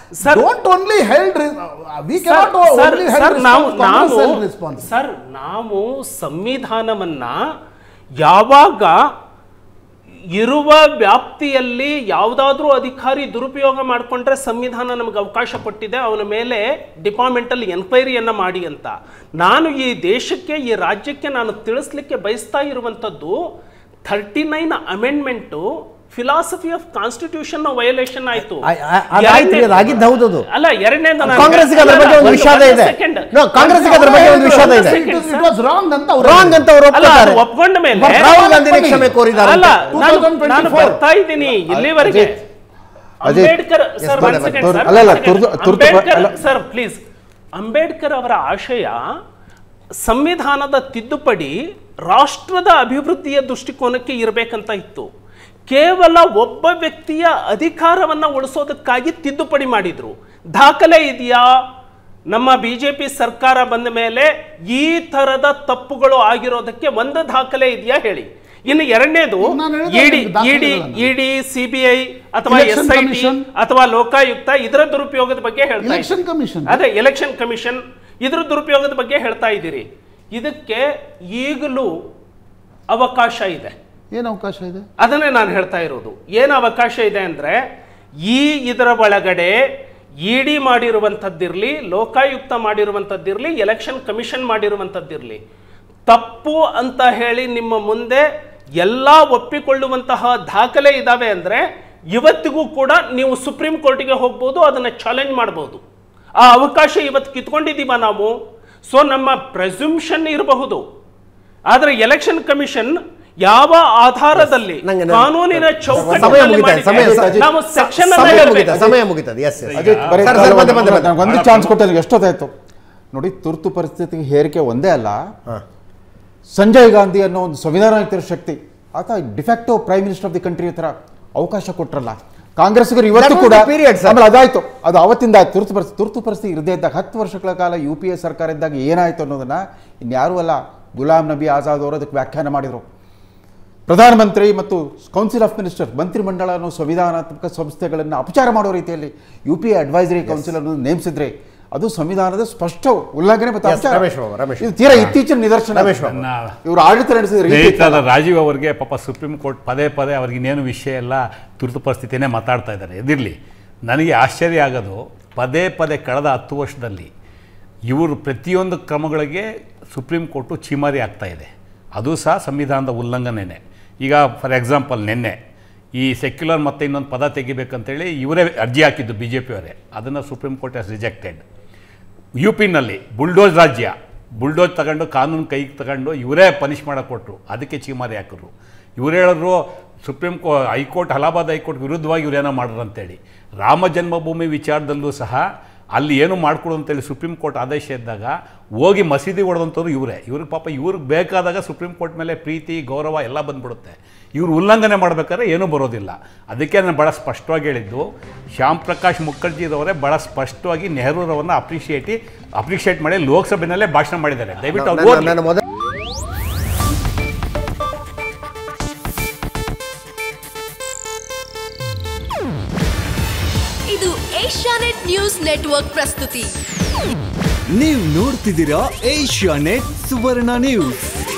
don't only held we cannot only held response. Sir ನಾವು ಸಂವಿಧಾನವನ್ನ ಯಾವಾಗ ಇರುವ ವ್ಯಾಪ್ತಿಯಲ್ಲಿ ಯಾವುದಾದ್ರೂ ಅಧಿಕಾರಿ ದುರುಪಯೋಗ ಮಾಡಿಕೊಂಡ್ರೆ ಸಂವಿಧಾನ ನಮಗೆ ಅವಕಾಶ ಕೊಟ್ಟಿದೆ ಅವನ ಮೇಲೆ ಡಿಪಾರ್ಟ್ಮೆಂಟಲ್ ಎನ್ಕ್ವೈರಿಯನ್ನು ಮಾಡಿ ಅಂತ. ನಾನು ಈ ದೇಶಕ್ಕೆ ಈ ರಾಜ್ಯಕ್ಕೆ ನಾನು ತಿಳಿಸ್ಲಿಕ್ಕೆ ಬಯಸ್ತಾ ಇರುವಂಥದ್ದು 39 amendment philosophy of constitution violation ಆಯ್ತು. ಅಲ್ಲ ಎರಡನೇದು ಕಾಂಗ್ರೆಸ್ಗೆ ಅದರ ಬಗ್ಗೆ ಒಂದು ವಿಷಾದ ಇದೆ. ಕಾಂಗ್ರೆಸ್ಗೆ ಅದರ ಬಗ್ಗೆ ಒಂದು ವಿಷಾದ ಇದೆ. It was wrong ಅಂತ ಅವರು ಒಪ್ಕೊಂಡ ಮೇಲೆ ರಾಹುಲ್ ಗಾಂಧಿ ಕ್ಷಮೆ ಕೋರಿದ್ದಾರೆ. ಅಲ್ಲ ನಾನು ಬರ್ತಾ ಇದ್ದೀನಿ ಇಲ್ಲಿವರೆಗೆ. Ambedkar sir sir please, Ambedkar ಅವರ ಆಶಯ ಸಂವಿಧಾನದ ತಿದ್ದುಪಡಿ ರಾಷ್ಟ್ರದ ಅಭಿವೃದ್ಧಿಯ ದೃಷ್ಟಿಕೋನಕ್ಕೆ ಇರಬೇಕಂತ ಇತ್ತು. ಕೇವಲ ಒಬ್ಬ ವ್ಯಕ್ತಿಯ ಅಧಿಕಾರವನ್ನು ಉಳಿಸೋದಕ್ಕಾಗಿ ತಿದ್ದುಪಡಿ ಮಾಡಿದ್ರು. ದಾಖಲೆ ಇದೆಯಾ? ನಮ್ಮ ಬಿಜೆಪಿ ಸರ್ಕಾರ ಬಂದ ಮೇಲೆ ಈ ತರದ ತಪ್ಪುಗಳು ಆಗಿರೋದಕ್ಕೆ ಒಂದು ದಾಖಲೆ ಇದೆಯಾ ಹೇಳಿ. ಇನ್ನು ಎರಡನೇದು ಇಡಿ ಸಿಬಿಐ ಅಥವಾ SIT ಅಥವಾ ಲೋಕಾಯುಕ್ತ ಇದರ ದುರುಪಯೋಗದ ಬಗ್ಗೆ ಹೇಳ್ತಾ ಇದ್ದೀರಿ. ಅದೇ ಎಲೆಕ್ಷನ್ ಕಮಿಷನ್ ಇದರ ದುರುಪಯೋಗದ ಬಗ್ಗೆ ಹೇಳ್ತಾ ಇದ್ದೀರಿ. ಇದಕ್ಕೆ ಈಗಲೂ ಅವಕಾಶ ಇದೆ. ಏನು ಅವಕಾಶ ಇದೆ ಅದನ್ನೇ ನಾನು ಹೇಳ್ತಾ ಇರೋದು. ಏನು ಅವಕಾಶ ಇದೆ ಅಂದ್ರೆ ಇದರ ಒಳಗಡೆ ಇಡಿ ಮಾಡಿರುವಂಥದ್ದಿರಲಿ, ಲೋಕಾಯುಕ್ತ ಮಾಡಿರುವಂಥದ್ದಿರಲಿ, ಎಲೆಕ್ಷನ್ ಕಮಿಷನ್ ಮಾಡಿರುವಂಥದ್ದಿರಲಿ, ತಪ್ಪು ಅಂತ ಹೇಳಿ ನಿಮ್ಮ ಮುಂದೆ ಎಲ್ಲ ಒಪ್ಪಿಕೊಳ್ಳುವಂತಹ ದಾಖಲೆ ಇದಾವೆ ಅಂದ್ರೆ ಇವತ್ತಿಗೂ ಕೂಡ ನೀವು ಸುಪ್ರೀಂ ಕೋರ್ಟಿಗೆ ಹೋಗ್ಬೋದು, ಅದನ್ನ ಚಾಲೆಂಜ್ ಮಾಡಬಹುದು. ಆ ಅವಕಾಶ ಇವತ್ತು ಕಿತ್ಕೊಂಡಿದ್ದೀವ ನಾವು. ಸೊ ನಮ್ಮ ಪ್ರೆಸ್ಯೂಮ್ಷನ್ ಇರಬಹುದು, ಆದರೆ ಎಲೆಕ್ಷನ್ ಕಮಿಷನ್ ಯಾವ ಆಧಾರದಲ್ಲಿ ಕಾನೂನಿನ ಚೌಕಟ್ಟಿನಲ್ಲಿ ನಾವು ಸೆಕ್ಷನ್ ಸಮಯ ಮುಗಿತದೆ. ಒಂದು ಚಾನ್ಸ್ ಕೊಟ್ಟರೆ ಎಷ್ಟೊತ್ತಾಯ್ತು ನೋಡಿ. ತುರ್ತು ಪರಿಸ್ಥಿತಿಗೆ ಹೇರಿಕೆ ಒಂದೇ ಅಲ್ಲ, ಸಂಜಯ್ ಗಾಂಧಿ ಅನ್ನೋ ಒಂದು ಸಂವಿಧಾನಾತ್ಮಕ ಶಕ್ತಿ ಆತ de facto prime minister of the country ಹತ್ರ ಅವಕಾಶ ಕೊಟ್ರಲ್ಲ ಕಾಂಗ್ರೆಸ್ಗರು. ಇವತ್ತು ಕೂಡ ಆಮೇಲೆ ಅದಾಯ್ತು, ಅದು ಅವತ್ತಿಂದ ತುರ್ತು ಪರಿಸ್ಥಿತಿ ಇರದೇ ಇದ್ದಾಗ 10 ವರ್ಷಗಳ ಕಾಲ UPA ಸರ್ಕಾರ ಇದ್ದಾಗ ಏನಾಯ್ತು ಅನ್ನೋದನ್ನ ಇನ್ಯಾರೂ ಅಲ್ಲ, ಗುಲಾಂ ನಬಿ ಆಜಾದ್ ಅವರು ಅದಕ್ಕೆ ವ್ಯಾಖ್ಯಾನ ಮಾಡಿದರು. ಪ್ರಧಾನಮಂತ್ರಿ ಮತ್ತು ಕೌನ್ಸಿಲ್ ಆಫ್ ಮಿನಿಸ್ಟರ್ ಮಂತ್ರಿಮಂಡಲ ಅನ್ನೋ ಸಂವಿಧಾನಾತ್ಮಕ ಸಂಸ್ಥೆಗಳನ್ನು ಅಪಚಾರ ಮಾಡೋ ರೀತಿಯಲ್ಲಿ UPA ಅಡ್ವೈಸರಿ ಕೌನ್ಸಿಲ್ ಅನ್ನು ನೇಮಿಸಿದ್ರೆ ಅದು ಸಂವಿಧಾನದ ಸ್ಪಷ್ಟ ಉಲ್ಲಂಘನೆ ಮತ್ತು ತೀರಾ ಇತ್ತೀಚಿನ ನಿದರ್ಶನ. ಇವರು ಆಡಳಿತ ನಡೆಸಿದ ರಾಜೀವ್ ಅವರಿಗೆ ಪಾಪ ಸುಪ್ರೀಂ ಕೋರ್ಟ್ ಪದೇ ಅವ್ರಿಗೆ ಇನ್ನೇನು ವಿಷಯ ಎಲ್ಲ ತುರ್ತು ಪರಿಸ್ಥಿತಿನೇ ಮಾತಾಡ್ತಾ ಇದ್ದಾರೆ. ಎದಿರಲಿ, ನನಗೆ ಆಶ್ಚರ್ಯ ಆಗೋದು ಪದೇ ಕಳೆದ 10 ವರ್ಷದಲ್ಲಿ ಇವರು ಪ್ರತಿಯೊಂದು ಕ್ರಮಗಳಿಗೆ ಸುಪ್ರೀಂ ಕೋರ್ಟು ಚೀಮಾರಿ ಆಗ್ತಾ ಇದೆ. ಅದು ಸಹ ಸಂವಿಧಾನದ ಉಲ್ಲಂಘನೆಯೇ. ಈಗ ಫಾರ್ ಎಕ್ಸಾಂಪಲ್ ನಿನ್ನೆ ಈ ಸೆಕ್ಯುಲರ್ ಮತ್ತು ಇನ್ನೊಂದು ಪದ ತೆಗಿಬೇಕಂತೇಳಿ ಇವರೇ ಅರ್ಜಿ ಹಾಕಿದ್ದು BJP ಅವರೇ, ಅದನ್ನು ಸುಪ್ರೀಂ ಕೋರ್ಟ್ ಹ್ಯಾಸ್ ರಿಜೆಕ್ಟೆಡ್. UPನಲ್ಲಿ ಬುಲ್ಡೋಜ್ ರಾಜ್ಯ, ಬುಲ್ಡೋಜ್ ತಗೊಂಡು ಕಾನೂನು ಕೈಗೆ ತಗೊಂಡು ಇವರೇ ಪನಿಷ್ ಮಾಡೋಕೆ ಕೊಟ್ಟರು, ಅದಕ್ಕೆ ಚೀಮಾರಿ ಹಾಕಿದ್ರು. ಇವ್ರು ಹೇಳಿದ್ರು ಹೈಕೋರ್ಟ್ ಅಲಹಾಬಾದ್ ಹೈಕೋರ್ಟ್ ವಿರುದ್ಧವಾಗಿ ಇವರೇನೋ ಮಾಡ್ರು ಅಂತೇಳಿ. ರಾಮ ಜನ್ಮಭೂಮಿ ವಿಚಾರದಲ್ಲೂ ಸಹ ಅಲ್ಲಿ ಏನು ಮಾಡಿಕೊಡು ಅಂತೇಳಿ ಸುಪ್ರೀಂ ಕೋರ್ಟ್ ಆದೇಶ ಇದ್ದಾಗ ಹೋಗಿ ಮಸೀದಿ ಹೊಡೆದಂಥವ್ರು ಇವ್ರಿಗೆ ಪಾಪ ಇವ್ರಿಗೆ ಬೇಕಾದಾಗ ಸುಪ್ರೀಂ ಕೋರ್ಟ್ ಮೇಲೆ ಪ್ರೀತಿ ಗೌರವ ಎಲ್ಲ ಬಂದ್ಬಿಡುತ್ತೆ. ಇವರು ಉಲ್ಲಂಘನೆ ಮಾಡಬೇಕಾದ್ರೆ ಏನೂ ಬರೋದಿಲ್ಲ. ಅದಕ್ಕೆ ನಾನು ಭಾಳ ಸ್ಪಷ್ಟವಾಗಿ ಹೇಳಿದ್ದು, ಶ್ಯಾಮ್ ಪ್ರಕಾಶ್ ಮುಖರ್ಜಿರವರೇ ಭಾಳ ಸ್ಪಷ್ಟವಾಗಿ ನೆಹರೂರವನ್ನ ಅಪ್ರಿಷಿಯೇಟ್ ಮಾಡಿ ಲೋಕಸಭೆಯಲ್ಲೇ ಭಾಷಣ ಮಾಡಿದ್ದಾರೆ. ದಯವಿಟ್ಟು ಇದು ಏಷ್ಯಾನೆಟ್ ನ್ಯೂಸ್ ನೆಟ್ವರ್ಕ್ ಪ್ರಸ್ತುತಿ. ನೀವು ನೋಡ್ತಿದ್ದೀರಾ ಏಷ್ಯಾನೆಟ್ ಸುವರ್ಣ ನ್ಯೂಸ್.